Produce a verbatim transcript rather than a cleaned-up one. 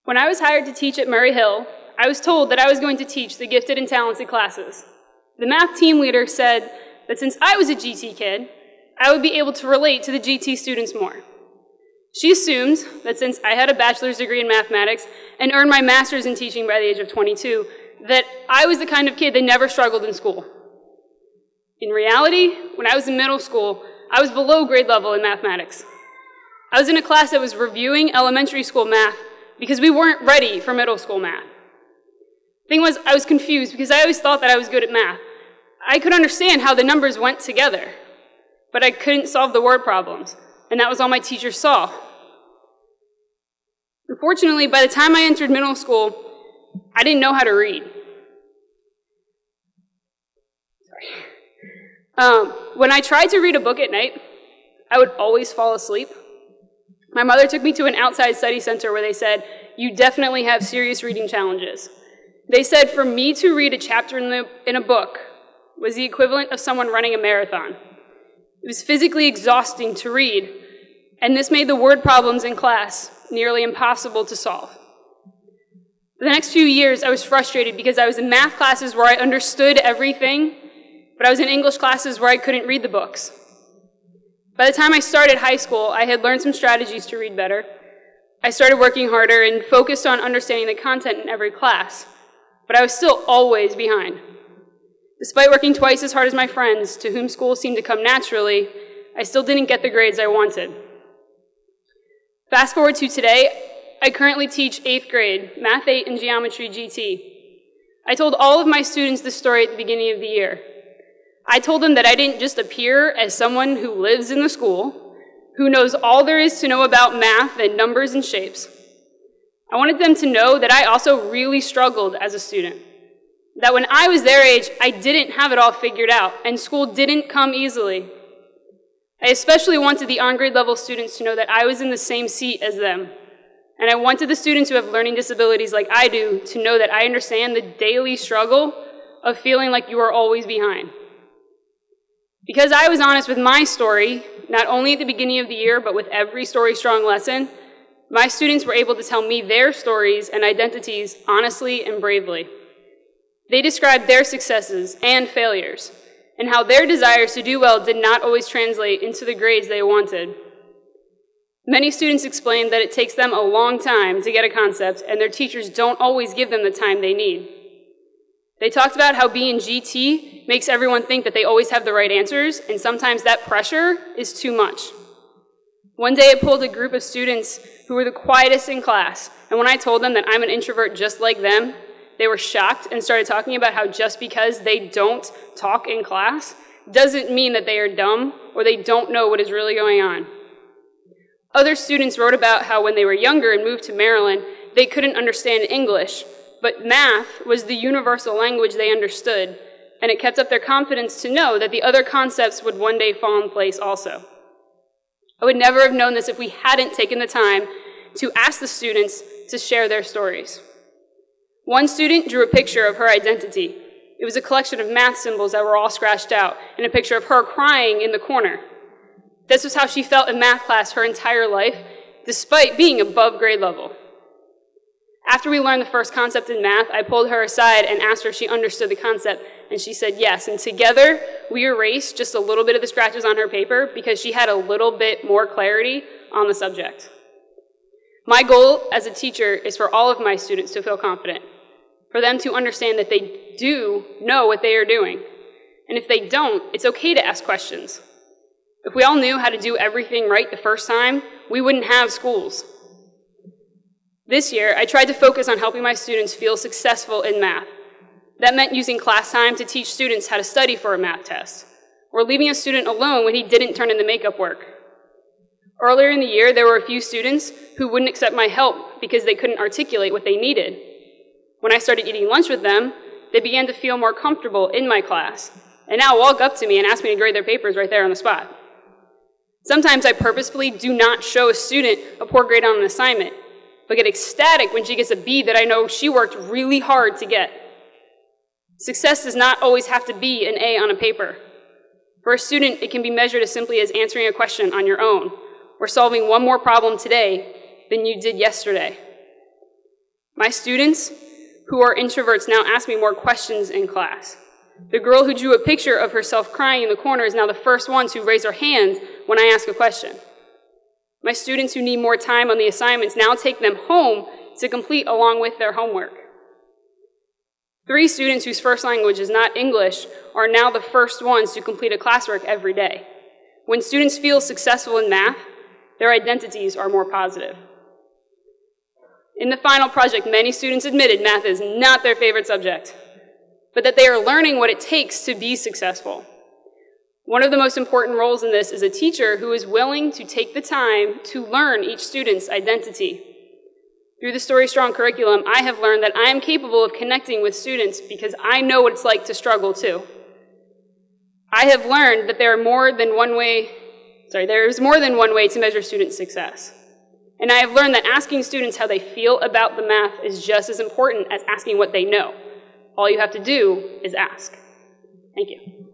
When I was hired to teach at Murray Hill, I was told that I was going to teach the gifted and talented classes. The math team leader said that since I was a G T kid, I would be able to relate to the G T students more. She assumed that since I had a bachelor's degree in mathematics and earned my master's in teaching by the age of twenty-two, that I was the kind of kid that never struggled in school. In reality, when I was in middle school, I was below grade level in mathematics. I was in a class that was reviewing elementary school math because we weren't ready for middle school math. The thing was, I was confused because I always thought that I was good at math. I could understand how the numbers went together, but I couldn't solve the word problems, and that was all my teachers saw. Unfortunately, by the time I entered middle school, I didn't know how to read. Sorry. Um, when I tried to read a book at night, I would always fall asleep. My mother took me to an outside study center where they said, "You definitely have serious reading challenges." They said for me to read a chapter in, the, in a book was the equivalent of someone running a marathon. It was physically exhausting to read, and this made the word problems in class nearly impossible to solve. For the next few years, I was frustrated because I was in math classes where I understood everything, but I was in English classes where I couldn't read the books. By the time I started high school, I had learned some strategies to read better. I started working harder and focused on understanding the content in every class, but I was still always behind. Despite working twice as hard as my friends, to whom school seemed to come naturally, I still didn't get the grades I wanted. Fast forward to today, I currently teach eighth grade, Math eight and Geometry G T. I told all of my students this story at the beginning of the year. I told them that I didn't just appear as someone who lives in the school, who knows all there is to know about math and numbers and shapes. I wanted them to know that I also really struggled as a student. That when I was their age, I didn't have it all figured out, and school didn't come easily. I especially wanted the on-grade level students to know that I was in the same seat as them. And I wanted the students who have learning disabilities like I do to know that I understand the daily struggle of feeling like you are always behind. Because I was honest with my story, not only at the beginning of the year, but with every StoryStrong lesson, my students were able to tell me their stories and identities honestly and bravely. They described their successes and failures, and how their desires to do well did not always translate into the grades they wanted. Many students explained that it takes them a long time to get a concept, and their teachers don't always give them the time they need. They talked about how being G T makes everyone think that they always have the right answers, and sometimes that pressure is too much. One day I pulled a group of students who were the quietest in class, and when I told them that I'm an introvert just like them, they were shocked and started talking about how just because they don't talk in class doesn't mean that they are dumb or they don't know what is really going on. Other students wrote about how when they were younger and moved to Maryland, they couldn't understand English, but math was the universal language they understood, and it kept up their confidence to know that the other concepts would one day fall in place also. I would never have known this if we hadn't taken the time to ask the students to share their stories. One student drew a picture of her identity. It was a collection of math symbols that were all scratched out, and a picture of her crying in the corner. This was how she felt in math class her entire life, despite being above grade level. After we learned the first concept in math, I pulled her aside and asked her if she understood the concept, and she said yes. And together, we erased just a little bit of the scratches on her paper because she had a little bit more clarity on the subject. My goal as a teacher is for all of my students to feel confident, for them to understand that they do know what they are doing. And if they don't, it's okay to ask questions. If we all knew how to do everything right the first time, we wouldn't have schools. This year, I tried to focus on helping my students feel successful in math. That meant using class time to teach students how to study for a math test, or leaving a student alone when he didn't turn in the makeup work. Earlier in the year, there were a few students who wouldn't accept my help because they couldn't articulate what they needed. When I started eating lunch with them, they began to feel more comfortable in my class, and now walk up to me and ask me to grade their papers right there on the spot. Sometimes I purposefully do not show a student a poor grade on an assignment, but get ecstatic when she gets a B that I know she worked really hard to get. Success does not always have to be an A on a paper. For a student, it can be measured as simply as answering a question on your own, or solving one more problem today than you did yesterday. My students who are introverts now ask me more questions in class. The girl who drew a picture of herself crying in the corner is now the first one to raise her hand when I ask a question. My students who need more time on the assignments now take them home to complete along with their homework. Three students whose first language is not English are now the first ones to complete a classwork every day. When students feel successful in math, their identities are more positive. In the final project, many students admitted math is not their favorite subject, but that they are learning what it takes to be successful. One of the most important roles in this is a teacher who is willing to take the time to learn each student's identity. Through the StoryStrong curriculum, I have learned that I am capable of connecting with students because I know what it's like to struggle too. I have learned that there are more than one way, sorry, there is more than one way to measure student success. And I have learned that asking students how they feel about the math is just as important as asking what they know. All you have to do is ask. Thank you.